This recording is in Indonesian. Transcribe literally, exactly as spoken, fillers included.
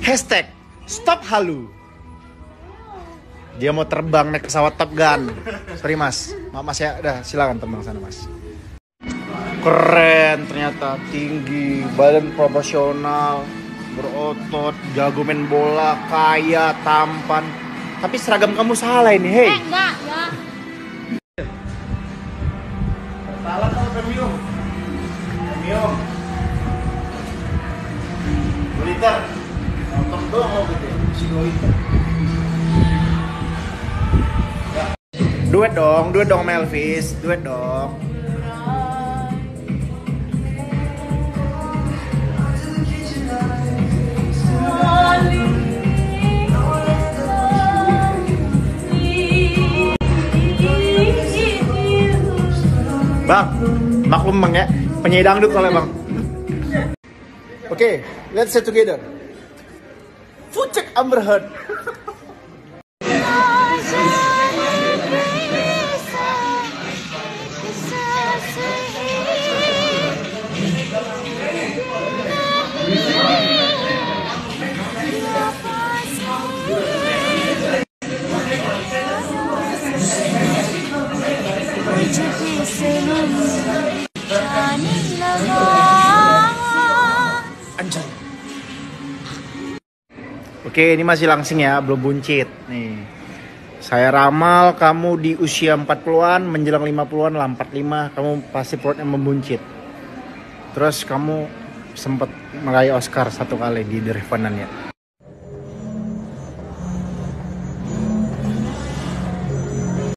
Hashtag stop halu. Dia mau terbang naik pesawat Top Gun. Sorry mas, maaf mas ya, udah silakan terbang sana mas. Keren ternyata, tinggi, badan proporsional, berotot, jago main bola, kaya, tampan. Tapi seragam kamu salah ini, hei. Eh, enggak, enggak. Salah kamu premium. Premium. dua liter. Nonton doang mau gitu ya, isi dua liter. Ya. Duet dong, duet dong Melvis, duet dong. Bang, maklum bang ya, penyanyi dangdut soalnya bang. Oke, okay, let's say together. Fucek Amber Heard. Anjay. Oke, ini masih langsing ya, belum buncit. Nih. Saya ramal kamu di usia empat puluhan menjelang lima puluhan lah, empat puluh lima kamu pasti perutnya membuncit. Terus kamu sempat meraih Oscar satu kali di The Revenant ya.